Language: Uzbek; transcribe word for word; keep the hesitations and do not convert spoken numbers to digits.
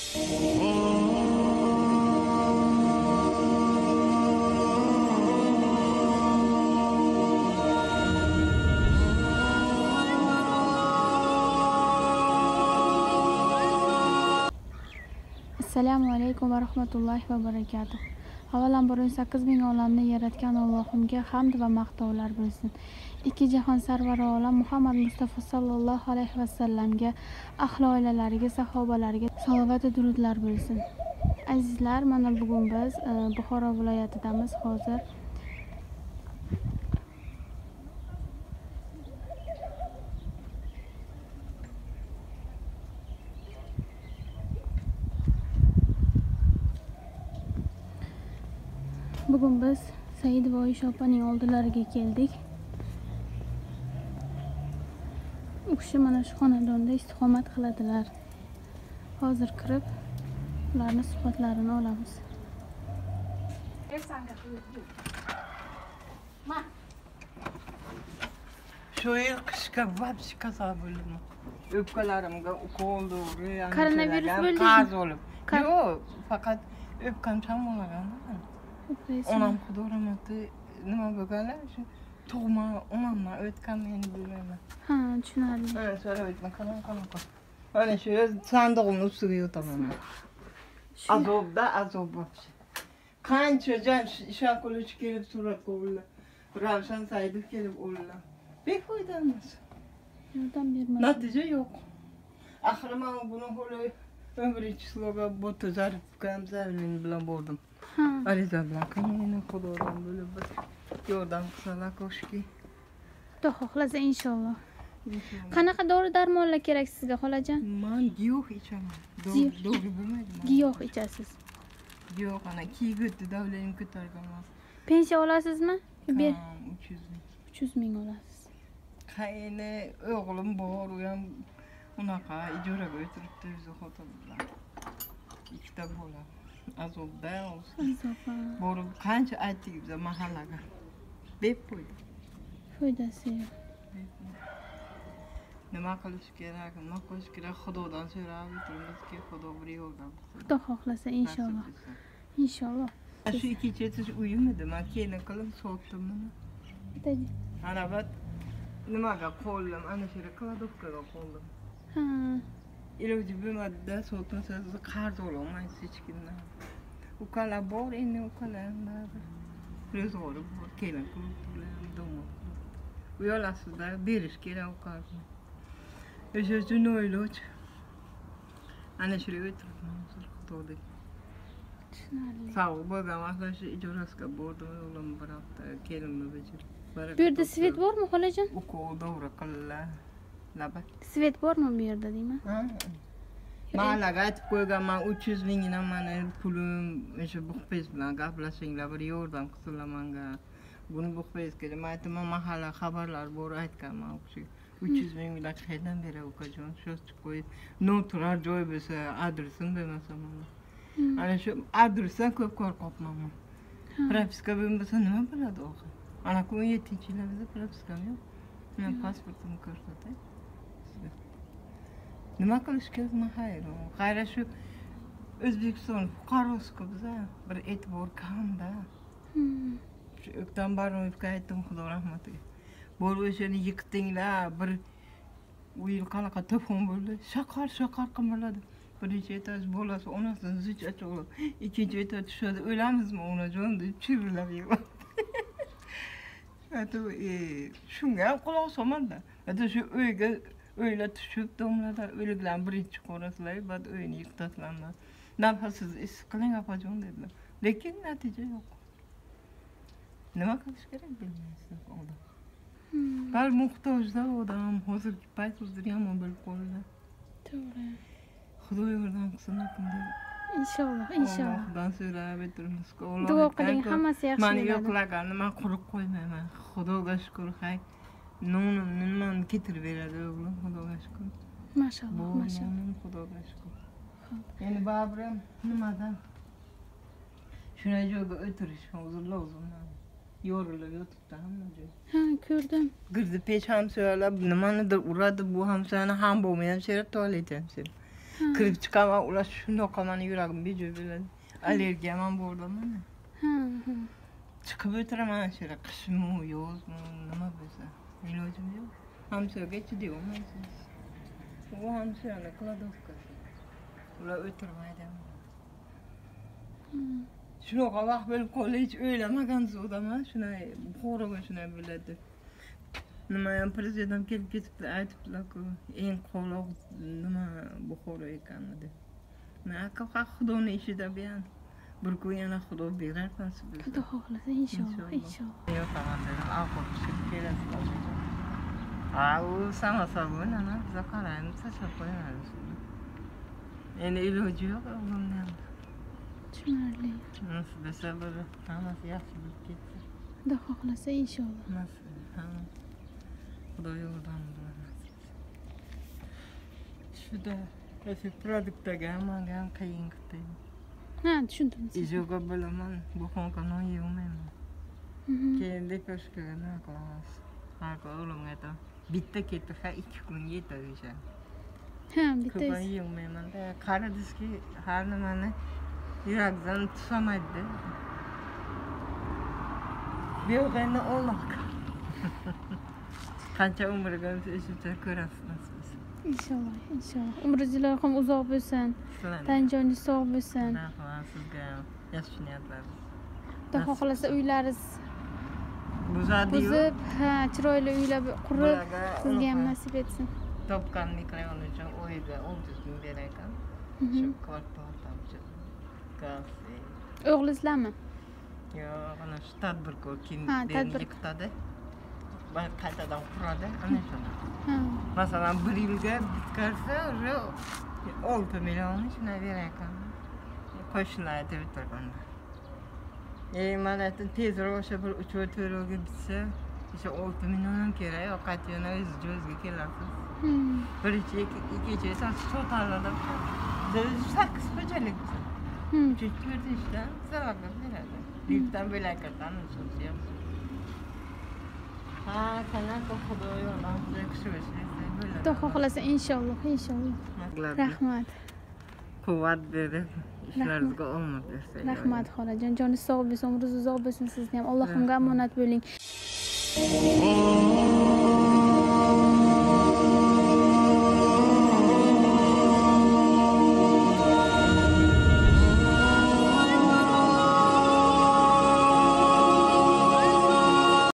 Assalomu alaykum va rahmatullohi va barakatuh. Avvalambor o'n sakkiz ming olamni yaratgan Allohimga hamd va maqtovlar bo'lsin. Ikki jahon sarvari olam Muhammad Mustafa sallallohu alayhi va sallamga, ahli oilalariga, sahobalariga salovat va durudlar bo'lsin. Azizlar, mana bugun biz e, Buxoro viloyatidamiz. Hozir Bugun biz Said va Oysha opaning oldilariga keldik. U kishi mana shu xonadonda istiqomat qiladilar. Hozir kirib, ularning suhbatlarini olamiz. Shu yil qishga vabshi kasalib bo'ldim. O'pkalarimga ukol urdi, Koronavirus bo'ldimi? Qarz olib. Yo'q, faqat o'pkam chamolagan. Onam xudo rahmati nima bo'lganlar shu tug'ma onamdan o'tgan meni bilmayman. Ha, tushunarli. Ha, so'rayman, qanaqa qanaqa. Ana shu sandig'imning ustiga yotaman. Azobda azob vabshi. Qancha jan Shakulovich kelib suratga oldi. Ravshan Saidov kelib oldi. Befoyda emas. Yordam bermadi. Natija yo'q. Axir men buni holi o'n birinchi sloga Botazarov Kamzavlin bilan bordim. Ha. Ariza bilan qaniyni xudodan bo'lib bir yordam qilsalar ko'shki. Xudo xohlasa inshaalloh. Qanaqa dori-darmonlar kerak sizga, xolajon? Men giyoh ichaman. Giyoh. Dori bo'lmaydi. Giyoh ichasiz. Giyoh ana kiygut davlatim ko'targanman. Pensiya olasizmi? Ber. uch yuz ming. uch yuz ming olasiz. Qayni o'g'lim bor, u ham unaqa ijoraga o'tiribdi o'zi xotin bilan. Ikkita bola. Azobda olsin. Azobda. Borib qancha aytdik biz mahallaga. Deb qo'ydi. Foydasi yo'q. Nima qilish kerak, nima qilish kerak Xudodan so'rab o'tirimizki, Xudo bir yordam qilsin. Xudo xohlasa inshaalloh. Inshaalloh. Shu ikki chetish uyim edi, men kelin qilib sotdim buni. Bittaji. Ana bat nimaga qo'ldim, ana shu kladovkaga qo'ldim. Ha. Iloji bo'lmadi-da, sotmasa qarz ololmaysiz hech kimdan. Ukalar bor, endi ukalar baribir. Ro'zg'ori bor, kelin qilib domo. Uyalasizda berish kerak qarzni. O'sha uchun o'ylab. Ana shu yerga o'tiribman, Xudoga. Tushunarli. Sog' bo'lgan vaqtda shu ijorasiga bordim, o'g'lim bir hafta kelinni bechirib. Bu yerda svet bormi, xolajon? Ukol davra qildilar. Naba? Svet bormi bu yerda deyman? Ha. Malaga aytib qo'yganman uch yuz mingdan mani pulim o'sha buxpez bilan gaplashinglar, bir yordam qilsinlar menga. Buni buxpez kerak. Men aytdim, mahalla xabarlar bor aytganman u kishi. uch yuz ming bilan qayerdan beray ukajon? Shu qo'yib, noturar joy bo'lsa, adresini bermasa mana. Ana shu adresdan ko'p qo'rqyapman. Propiska bo'lmasa nima bo'ladi oxir? Ana o'n yettinchi yillarda propiskam yo'q. Men pasportimni ko'rsatay. Nima qilish kerak men hayron. Qayra shu O'zbekiston fuqarosi-ku biza bir e'tibor kamda. Shu O'ktam Baronovga aytdim, Xudo rahmatiga. Bo'lib o'shani yiqdinglar, bir u yil qanaqa to'fon bo'ldi. Shaqar shaqar qimirladi. Birinchi etaj bolasi onasini zich achib, ikkinchi etaj tushadi. O'lamizmi onajon deb chirilab yig'ladi. Aytib, e, shunga ham quloq solmadi. Aytib shu uyga o'ylar tushib, domlalar o'liklarni birinchi ko'rasizlar, bad uyni yiqitadilar. Nafasiz ish qiling opajon dedilar. Lekin natija yo'q. Nima qilish kerak bilmaysiz odam. Bal muhtojda odam hozirgi payt o'zida yomon bo'lib qoldi. To'g'ri. Xudo yordam qilsin kimdir. Inshaalloh, inshaalloh. Xudodan so'rab o'tiramiz. Duo qiling, hammasi yaxshi bo'ladi. Men bo'ladi. yo'qlaganni men qurib qo'ymayman. Xudoga shukr, hay. Nonim nimani ketirib beradi o'g'lim, Xudoga shukr. Mashalloh, mashalloh. Xudoga shukr. Endi babram nimadan? Shunday joyga o'tirish hozir lozim. Yorilib yotibdi hamma joy. Ha, ko'rdim. Girdi pech ham so'ralab, nimanidir uradi, bu ham seni ham bo'lmaydi, sher tualet ham sher. kirib chiqaman, ular shunaqa mani yuragim bejo bo'ladi. Allergiyam ham bor mana. Ha, ha. Chiqib o'tiraman shu yerga, qishmi, yozmi, nima bo'lsa. Ilojim yo'q. Hamsoga chiday olmaysiz. U hamsolar kladovkasi. Ular o'tirmaydi. Shunaqa vaqt bo'lib qoldi, hech o'ylamagan zo'daman, shunday Buxoroga shunday bo'ladi. Nima ham prezident kelib ketibdi, aytibdilar-ku, eng qoloq nima Buxoro ekan deb. Men aka Xudoning ishida buyan. Bir kun yana Xudo berar nasib etsa. Xudo xohlasa inshaalloh, inshaalloh. Yo'q, tamam, alqob chiqib kelasiz. Ha, u samosobun, ana, biza qaraymiz, tashlab qo'yamiz. Endi iloji yo'q o'g'limdan. Tushunarli. Nasib etsa bir hammasi yaxshi bo'lib ketsa. Xudo xohlasa inshaalloh. Nasib, ha. Xudo yordam bersin. Shuda, o'sha produktga ham menga ham qiyin qildi. Ha, tushundim. Ijoga bilaman, bu xonqa non yeyolmayman. Keyin deposhkaga nima qilamiz? Har kun o'g'limga aytaman, bitta ketdi, ha ikki kun yetadi o'sha. Ha, bitta. Ko'p yeyolmayman-da. Qaradizki, har nimani yurakdan tutamaydi. Beog'ayni Alloh. Qancha umrga o'sha ko'rasiz nasib etsa. Inshaalloh, inshaalloh. Umringiz ham uzoq bo'lsin. Tan joningiz sog' bo'lsin. Rahmat sizga ham. Yaxshi niyatlar. Xudo xohlasa uylaringiz buzadi-yu. buzib, ha, chiroyli uylar qurib, sizga ham nasib etsin. Topgan mikroyon uchun oyiga o'n ming berar ekan. Shu kvartal tamchi. Kafe. O'g'lingizlarmi? Yo'q, ana shu tadbirkor kim Ha, berib tadbir- yiqitadi. Va qaytadan quradi, ana shuni. Ha. Masalan, bir yilga bitkazsa, o'sha olti million shunday berar ekan. Qo'shnilar aytib o'tirganda. E, mana aytdim, tezroq o'sha bir uch to'rt oyga bitsa, o'sha olti million ham kerak, yo'q, qaytganda o'zingiz o'ziga kelasiz. Hmm. Birinchi, ikkinchi esa sotalada sakkiz xo'jalik. Hmm. To'rt ishdan zarogat beradi. Liftdan bo'lakdan so'zi ham. Ha, qanaqa Xudo yordam bersin, bo'ladi. Xudo xohlasa inshaalloh, inshaalloh. Rahmat. Quvvat berib, ishlaringizga omad bersin. Rahmat xolajon. Joningiz sog' bo'lsin, umringiz uzoq bo'lsin sizni ham. Allohimga omonat bo'ling.